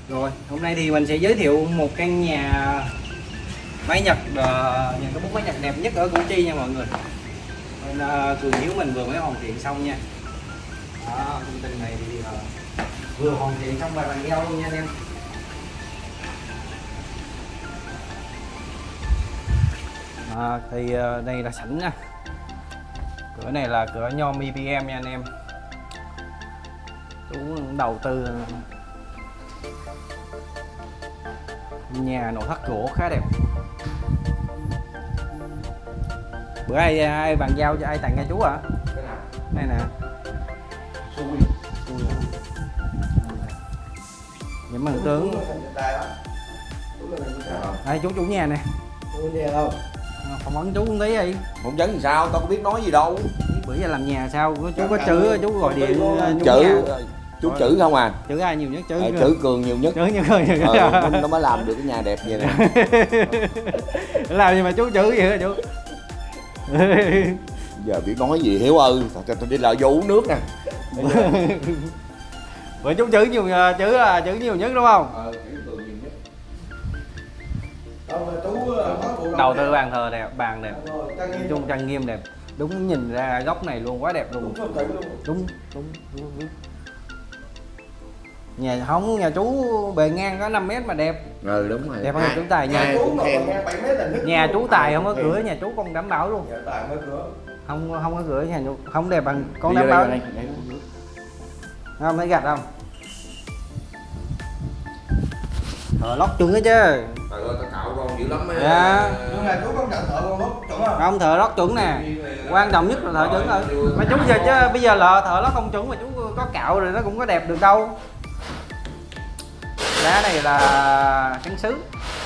Rồi, hôm nay thì mình sẽ giới thiệu một căn nhà máy Nhật, nhà có 4 máy Nhật đẹp nhất ở Củ Chi nha mọi người. Bên Cường Hiếu mình vừa mới hoàn thiện xong nha. Đó, công trình này thì vừa hoàn thiện xong và bàn giao luôn nha anh em. Thì đây là sảnh nha. Cửa này là cửa nhôm EPM nha anh em. Chú đầu tư nhà nội thất gỗ khá đẹp. Bữa ai bàn giao cho ai tặng cho chú à? Đây nè. Những bằng tướng. Đây chú chủ nhà nè. Phỏng vấn chú một tí đi. Phỏng vấn thì sao? Tao có biết nói gì đâu. Bữa giờ làm nhà sao? Chú có chữ, chú gọi điện chữ chú chữ không à? Chữ ai nhiều nhất? Chữ Cường nhiều nhất. Chữ nhiều nó mới làm được cái nhà đẹp vậy nè. Làm gì mà chú chữ vậy hả chú? Giờ biết nói gì Hiếu ơi, tao đi lại vô uống nước nè. Bữa chú chữ nhiều, chữ nhiều nhất đúng không? Chữ Cường nhiều nhất. Đầu tư bàn thờ đẹp, bàn đẹp, chung trang nghiêm đẹp, đúng nhìn ra góc này luôn, quá đẹp luôn. Đúng. Nhà không, nhà chú bề ngang có 5 m mà đẹp. Đúng rồi. Đẹp hơn chú Tài nha. Nhà chú Tài không có cửa, nhà chú con đảm bảo luôn. Không có cửa, nhà chú không đẹp bằng con đảm bảo. Không thấy gạch không? Thợ lót chuẩn đó chứ. Trời ơi, tao cạo con dữ lắm. Dạ. Nhưng mà chú có nhận thợ con lót chuẩn không? Không, thợ lót chuẩn nè. Quan trọng nhất là thợ chuẩn rồi. Mà chú giờ chứ bây giờ là thợ lót không chuẩn mà chú có cạo rồi nó cũng có đẹp được đâu. Đá này là trắng sứ.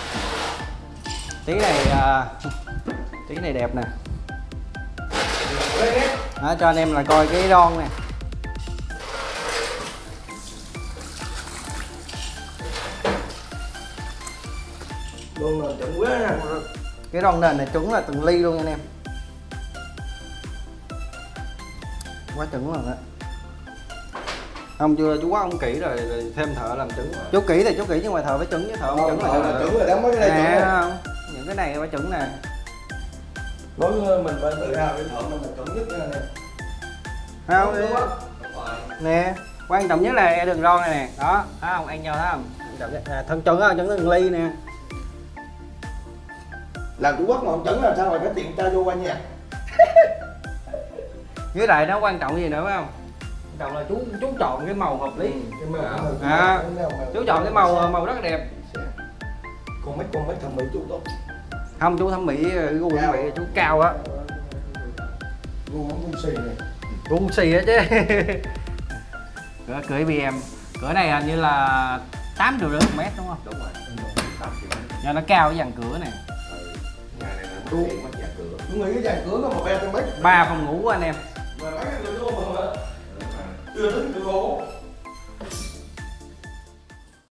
Tí này đẹp nè. Đó, cho anh em là coi cái ron nè. Luôn là chuẩn quá nha. Cái ron nền này chuẩn là từng ly luôn anh em. Quá chuẩn luôn đó. Không chưa, chú quá không kỹ rồi thêm thợ làm chuẩn. Chú kỹ thì chú kỹ nhưng mà thợ phải chuẩn chứ, thợ không chuẩn là chuẩn rồi đóng mấy cái này chuẩn không? Những cái này phải chuẩn nè. Nói mình phải tự hào cái thợ mình là chuẩn nhất nha nè. Không đi. Nè, quan trọng nhất là đường ron này nè. Đó, thấy không? Ăn nhau thấy không? Thân chuẩn á, chuẩn từng ly nè. Làm Trung Quốc mà không chuẩn làm sao mà cái tiền ta vô qua nhà. Với lại nó quan trọng gì nữa phải không? Quan trọng là chú chọn cái màu hợp lý. Chú chọn cái màu rất đẹp. Con mấy thẩm mỹ chú tốt. Không, chú thẩm mỹ gu thẩm mỹ chú cao á. Gu xì này. Gu xì á chứ. Cửa IBM. Cửa này hình như là 8,5 triệu một mét đúng không? Đúng rồi. 8 triệu. Do nó cao cái dàn cửa này. Nhà này là chú dàn cửa. Tôi nghĩ cái dàn cửa nó 1 m mấy. 3 phòng ngủ của anh em. Mà mấy người vô mà chưa tính cửa gỗ.